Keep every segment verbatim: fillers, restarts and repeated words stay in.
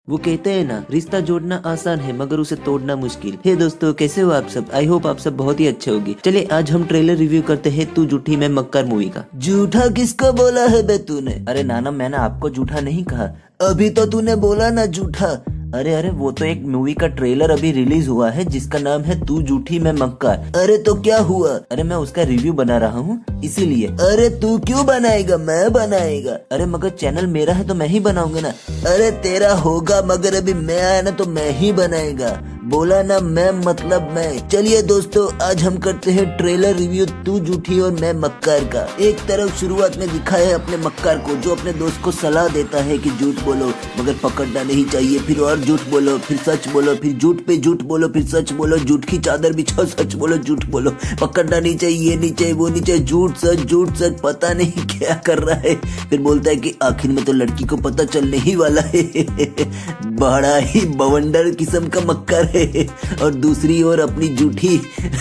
वो कहते हैं ना, रिश्ता जोड़ना आसान है मगर उसे तोड़ना मुश्किल है। दोस्तों कैसे हो आप सब? आई होप आप सब बहुत ही अच्छे होंगे। चलिए आज हम ट्रेलर रिव्यू करते हैं तू झूठी मैं मक्कार मूवी का। झूठा किसको बोला है बे तूने? अरे नाना मैंने आपको झूठा नहीं कहा। अभी तो तूने बोला ना झूठा। अरे अरे वो तो एक मूवी का ट्रेलर अभी रिलीज हुआ है जिसका नाम है तू झूठी मैं मक्कार। अरे तो क्या हुआ? अरे मैं उसका रिव्यू बना रहा हूँ इसीलिए। अरे तू क्यों बनाएगा? मैं बनाएगा। अरे मगर चैनल मेरा है तो मैं ही बनाऊंगा ना। अरे तेरा होगा मगर अभी मैं आया ना तो मैं ही बनाएगा। बोला ना मैं मतलब मैं। चलिए दोस्तों आज हम करते हैं ट्रेलर रिव्यू तू झूठी और मैं मक्कार का। एक तरफ शुरुआत में दिखाया है अपने मक्कार को जो अपने दोस्त को सलाह देता है कि झूठ बोलो मगर पकड़ना नहीं चाहिए, फिर और झूठ बोलो, फिर सच बोलो, फिर झूठ पे झूठ बोलो, फिर सच बोलो, झूठ की चादर बिछाओ, सच बोलो, झूठ बोलो, पकड़ना नहीं चाहिए, ये नहीं चाहिए, वो नहीं चाहिए, झूठ सच झूठ सच, पता नहीं क्या कर रहा है। फिर बोलता है कि आखिर में तो लड़की को पता चलने ही वाला है। बड़ा ही बवंडर किस्म का मक्कार है। और दूसरी ओर अपनी झूठी।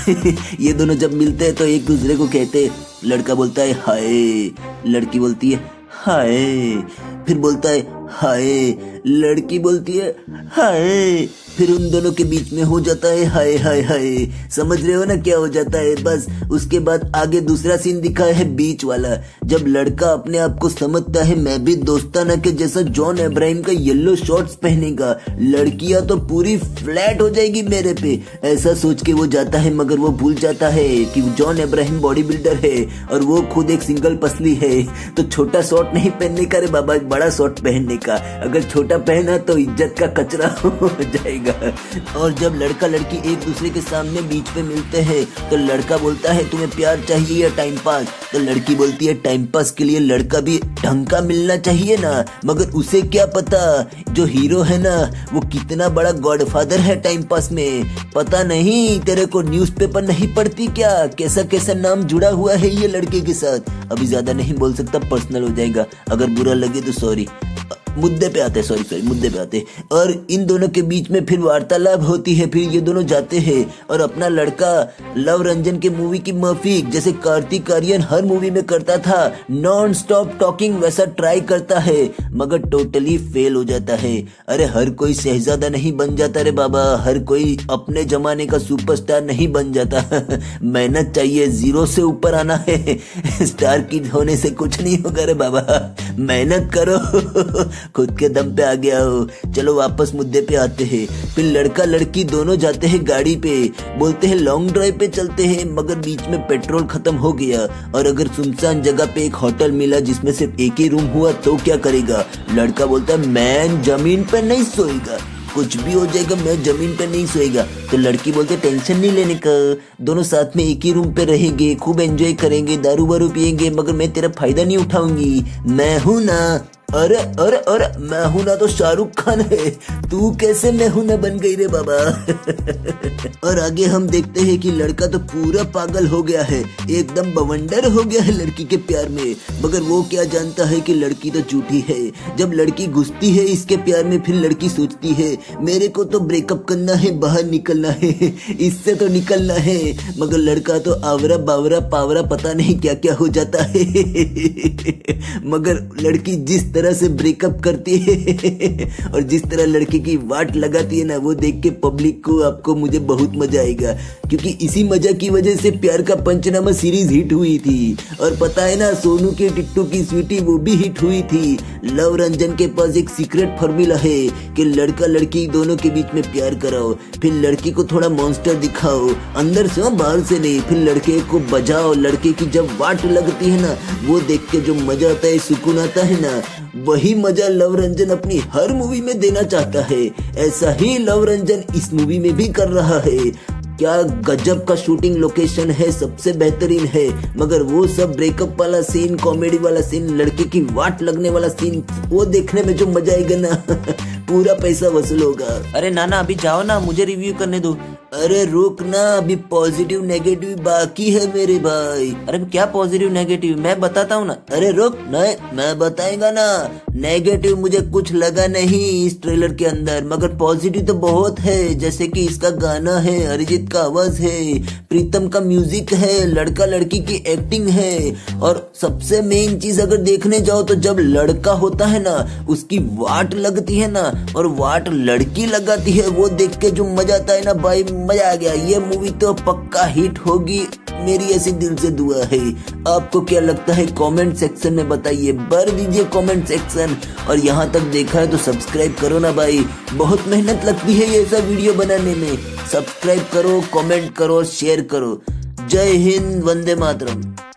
ये दोनों जब मिलते हैं तो एक दूसरे को कहते हैं, लड़का बोलता है हाय, लड़की बोलती है हाय, फिर बोलता है हाय, लड़की बोलती है हाय, फिर उन दोनों के बीच में हो जाता है हाय हाय हाय। समझ रहे हो ना क्या हो जाता है? बस उसके बाद आगे दूसरा सीन दिखाया है बीच वाला, जब लड़का अपने आप को समझता है मैं भी दोस्ताना के जैसा जॉन अब्राहम का येलो शॉर्ट्स पहनेगा, लड़कियां तो पूरी फ्लैट हो जाएगी मेरे पे, ऐसा सोच के वो जाता है मगर वो भूल जाता है कि जॉन अब्राहम बॉडी बिल्डर है और वो खुद एक सिंगल पसली है। तो छोटा शॉर्ट नहीं पहनने का रे बाबा, बड़ा शॉर्ट पहनने का। अगर छोटा पहना तो इज्जत का कचरा हो जाएगा। और जब लड़का लड़की एक दूसरे के सामने बीच पे मिलते हैं तो लड़का बोलता है तुम्हें प्यार चाहिए या टाइम पास, तो लड़की बोलती है टाइम पास के लिए लड़का भी ढंग का मिलना चाहिए ना। मगर उसे क्या पता जो हीरो है ना वो कितना बड़ा गॉडफादर है टाइम पास में। पता नहीं तेरे को न्यूज़पेपर नहीं पढ़ती क्या, कैसा कैसा नाम जुड़ा हुआ है ये लड़के के साथ। अभी ज्यादा नहीं बोल सकता, पर्सनल हो जाएगा, अगर बुरा लगे तो सॉरी। मुद्दे पे आते हैं, सॉरी सॉरी मुद्दे पे आते हैं। और इन दोनों के बीच में फिर वार्तालाप होती है, फिर ये दोनों जाते हैं और अपना लड़का लव रंजन के मूवी की माफिक जैसे कार्तिक आर्यन हर मूवी में करता था, नॉन स्टॉप टॉकिंग वैसा ट्राई करता है मगर टोटली फेल हो जाता है। अरे हर कोई शहजादा नहीं बन जाता रे बाबा, हर कोई अपने जमाने का सुपरस्टार नहीं बन जाता। मेहनत चाहिए, जीरो से ऊपर आना है। स्टार किड होने से कुछ नहीं होगा रे बाबा, मेहनत करो। खुद के दम पे आ गया हो। चलो वापस मुद्दे पे आते हैं। फिर लड़का लड़की दोनों जाते हैं गाड़ी पे, बोलते हैं लॉन्ग ड्राइव पे चलते हैं मगर बीच में पेट्रोल खत्म हो गया और अगर सुनसान जगह पे एक होटल मिला जिसमें सिर्फ एक ही रूम हुआ तो क्या करेगा? लड़का बोलता है मैं जमीन पे नहीं सोएगा, कुछ भी हो जाएगा मैं जमीन पे नहीं सोएगा। तो लड़की बोलते टेंशन नहीं लेने का, दोनों साथ में एक ही रूम पे रहेंगे, खूब एंजॉय करेंगे, दारू वारू पियेंगे मगर मैं तेरा फायदा नहीं उठाऊंगी, मैं हूं ना। अरे अरे अरे मैं हूं ना तो शाहरुख खान है, तू कैसे मैं हूं ना बन गई रे बाबा। और आगे हम देखते हैं कि लड़का तो पूरा पागल हो गया है, एकदम बवंडर हो गया है लड़की के प्यार में, मगर वो क्या जानता है कि लड़की तो झूठी है। जब लड़की घुसती है इसके प्यार में फिर लड़की सोचती है मेरे को तो ब्रेकअप करना है, बाहर निकलना है, इससे तो निकलना है, मगर लड़का तो आवरा बावरा पावरा पता नहीं क्या क्या हो जाता है। मगर लड़की जिस तरह से ब्रेकअप करती है और जिस तरह लड़के की वाट लगाती है ना वो देख के पब्लिक को आपको मुझे बहुत मजा आएगा, क्योंकि इसी मजा की वजह से प्यार का पंचनामा सीरीज हिट हुई थी। और पता है ना सोनू के टिट्टू की स्वीटी वो भी हिट हुई थी। लव रंजन के पास एक सीक्रेट फॉर्मूला है कि लड़का लड़की दोनों के बीच में प्यार कराओ, फिर लड़की को थोड़ा मॉन्स्टर दिखाओ, अंदर से बाहर से नहीं, फिर लड़के को बजाओ। लड़के की जब वाट लगती है ना वो देख के जो मजा आता है, सुकून आता है ना, वही मजा लव रंजन अपनी हर मूवी में देना चाहता है। ऐसा ही लव रंजन इस मूवी में भी कर रहा है। क्या गजब का शूटिंग लोकेशन है, सबसे बेहतरीन है, मगर वो सब ब्रेकअप वाला सीन, कॉमेडी वाला सीन, लड़के की वाट लगने वाला सीन, वो देखने में जो मजा आएगा ना पूरा पैसा वसूल होगा। अरे नाना अभी जाओ ना, मुझे रिव्यू करने दो। अरे रुक ना, अभी पॉजिटिव नेगेटिव बाकी है मेरे भाई। अरे क्या पॉजिटिव नेगेटिव, मैं बताता हूँ ना। अरे रुक, नहीं मैं बताएगा ना। नेगेटिव मुझे कुछ लगा नहीं इस ट्रेलर के अंदर, मगर पॉजिटिव तो बहुत है। जैसे कि इसका गाना है, अरिजीत का आवाज है, प्रीतम का म्यूजिक है, लड़का लड़की की एक्टिंग है, और सबसे मेन चीज अगर देखने जाओ तो जब लड़का होता है ना उसकी वाट लगती है ना, और वाट लड़की लगाती है, वो देख के जो मजा आता है ना भाई, मजा आ गया। ये मूवी तो पक्का हिट होगी, मेरी ऐसी दिल से दुआ है। आपको क्या लगता है कमेंट सेक्शन में बताइए, भर दीजिए कमेंट सेक्शन। और यहाँ तक देखा है तो सब्सक्राइब करो ना भाई, बहुत मेहनत लगती है ये सब वीडियो बनाने में। सब्सक्राइब करो, कमेंट करो, शेयर करो। जय हिंद, वंदे मातरम।